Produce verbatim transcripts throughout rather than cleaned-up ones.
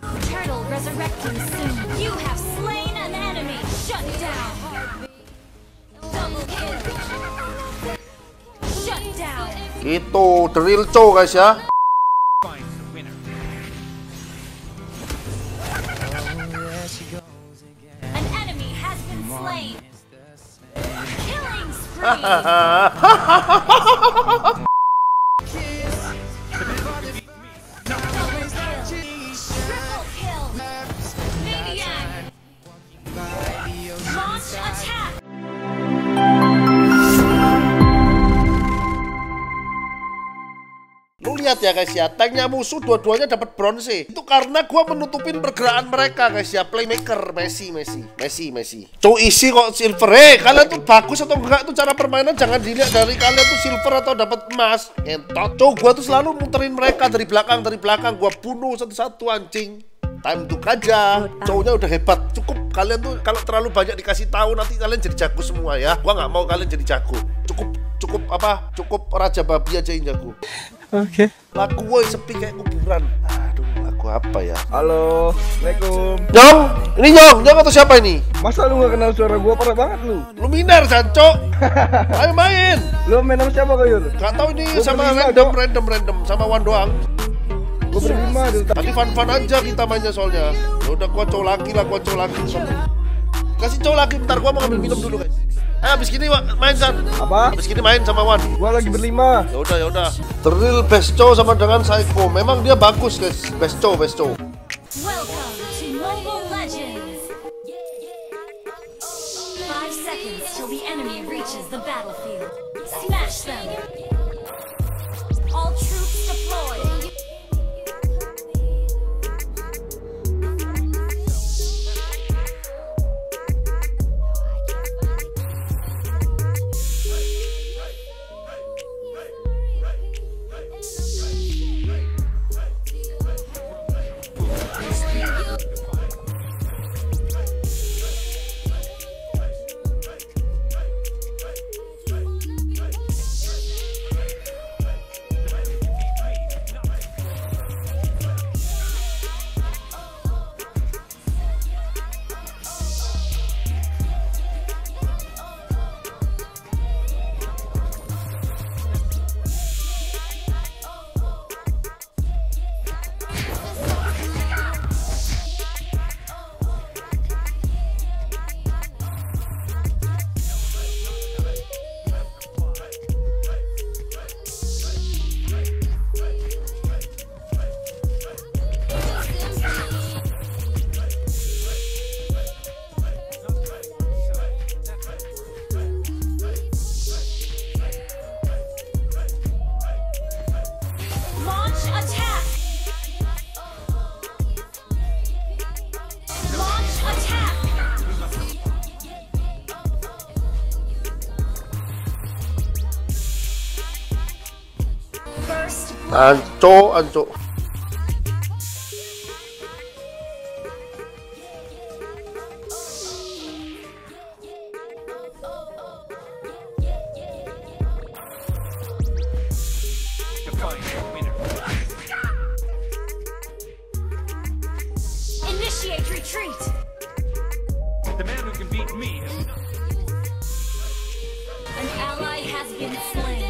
Turtle resurrecting soon. You have slain an enemy. Shut down. Double kill. Shut down. Itu the real Cho guys ya. An enemy has been slain. Killing spree. Triple kill. Maniac. Launch attack. Lu lihat ya guys ya, tanknya musuh dua-duanya dapat bronze. Itu karena gua menutupin pergerakan mereka guys ya. Playmaker Messi, Messi, Messi, Messi. Cow isi kok silver. Eh, kalian tuh bagus atau enggak tuh cara permainan jangan dilihat dari kalian tuh silver atau dapat emas. Entot. Cow gua tuh selalu muterin mereka dari belakang, dari belakang. Gua bunuh satu-satu anjing. Time to aja. Cownya udah hebat. Cukup kalian tuh kalau terlalu banyak dikasih tahu nanti kalian jadi jago semua ya. Gua nggak mau kalian jadi jago. Cukup cukup apa? Cukup raja babi aja yang jago. Oke. Okay. Lagu woi sepi kayak kuburan. Aduh, lagu apa ya? Halo, Assalamualaikum. Nyong, ini Nyong, Nyong atau siapa ini? Masa lu gak kenal suara gua, parah banget lu. Luminar, Sanco. Ayo main. Lu main sama siapa kayaknya? Gak tahu ini Gua sama berlima, random, Dok. random, random, sama Wan doang. Gua berlima dulu. Tadi fun-fun aja kita mainnya soalnya. Ya udah gua cow lagi lah, gua cow lagi. Kasih cow lagi, bentar gua mau ngambil minum dulu guys. Eh, abis gini main San. Apa? Abis gini main sama Wan. Gua lagi berlima. Ya udah ya udah. Teril best cow sama dengan Psycho. Memang dia bagus guys. Best cow, best cow. Welcome to Mobile Legends. Five seconds till the enemy reaches the battlefield. Smash them. All troops deployed. Anco, anco. Initiate retreat. The man who can beat me. An ally has been slain.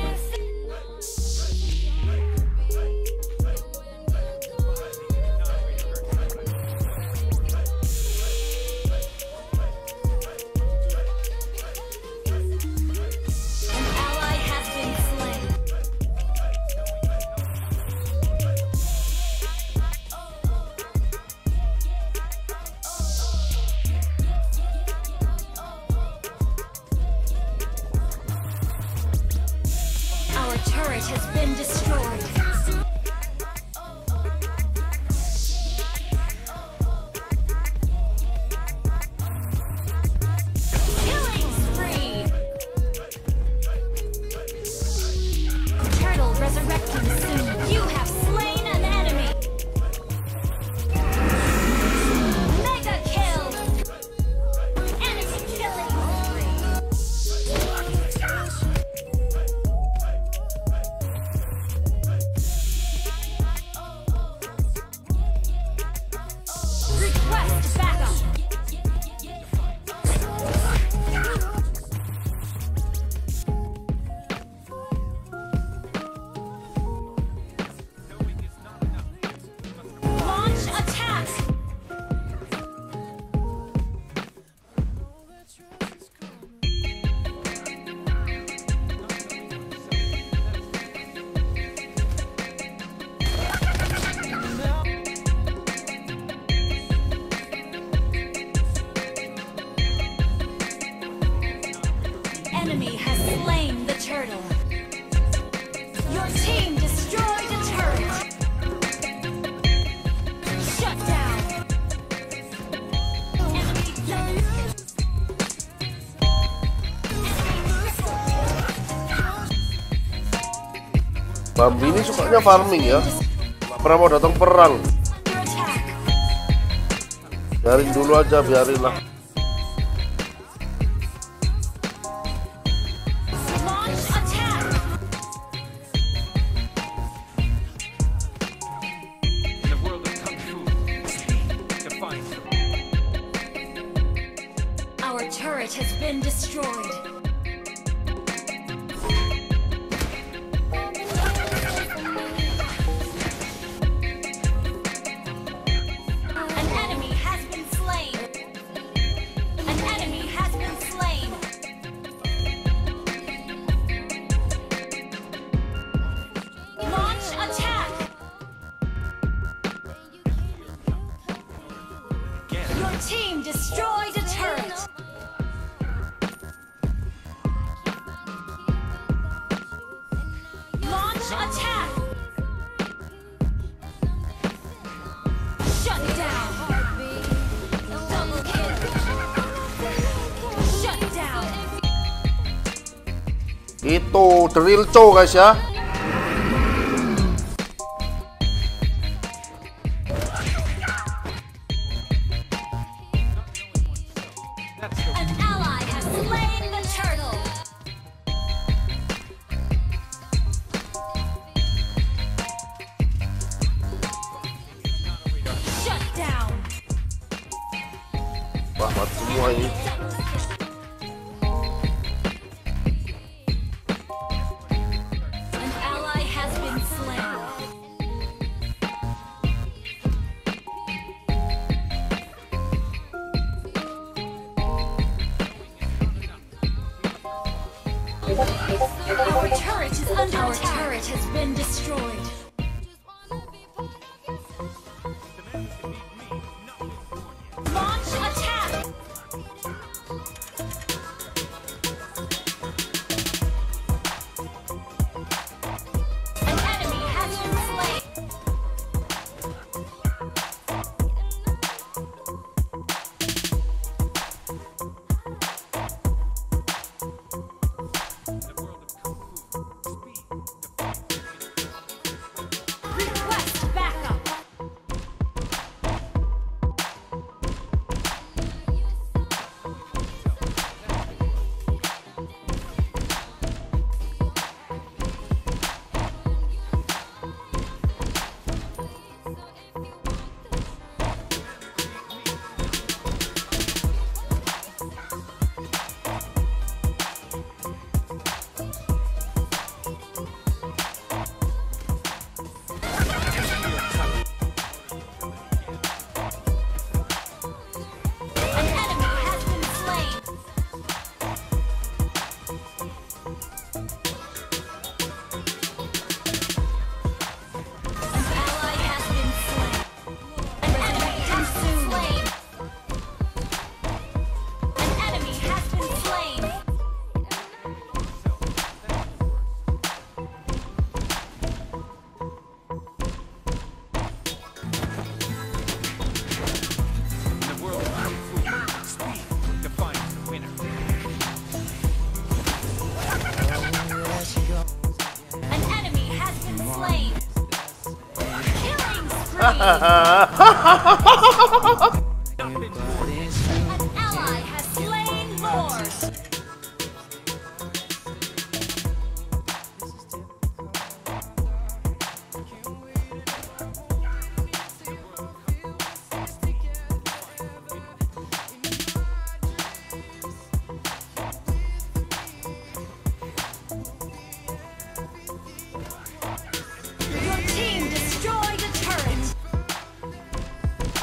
Our turret has been destroyed. Killing spree. Turtle resurrecting soon. You have slain an enemy. Mega kill. Enemy killing spree. enemy has slain the turtle. Your team destroyed a turret. Shut down. Enemy double kill. Bambi ini sukanya farming ya. Gak pernah mau datang perang. Under attack. Biarin dulu aja, biarin lah. Launch attack. In the world of kung fu, speed defines the Our turret has been destroyed. An enemy has been slain. An enemy has been slain. Launch attack. Your team destroyed a turret. Launch attack. Shut down. Double kill. Shut down. Itu drill cow guys ya. An ally has slain the turtle. Shut down. Wah, mati semua ini. An ally has been slain. Our turret is under Our attack. turret has been destroyed. Launch attack. An enemy has been slain. Request backup. An enemy has been slain. An ally has been slain. An enemy has been slain. An enemy has been slain. in the world of kung fu, speed defines the winner. An enemy has been slain. Killing spree. An ally has slain Lord. Your team destroyed a turret.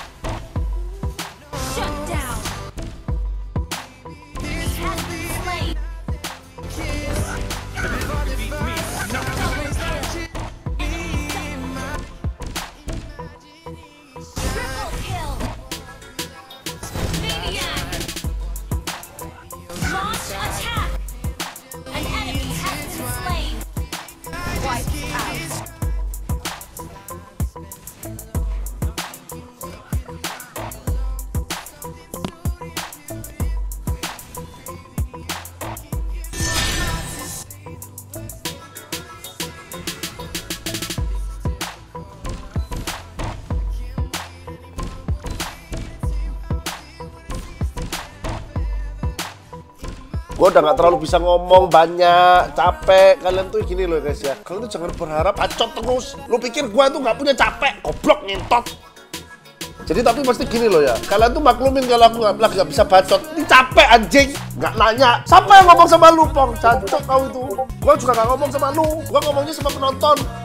Gua udah nggak terlalu bisa ngomong banyak, capek. Kalian tuh gini loh guys ya. Kalian tuh jangan berharap bacot terus. Lu pikir gua tuh nggak punya capek? Goblok ngentot. Jadi tapi pasti gini loh ya. Kalian tuh maklumin kalau aku nggak nggak bisa bacot. Ini capek anjing. Nggak nanya. Siapa yang ngomong sama lu, Pong? Cancok kau itu. Gua juga nggak ngomong sama lu. Gua ngomongnya sama penonton.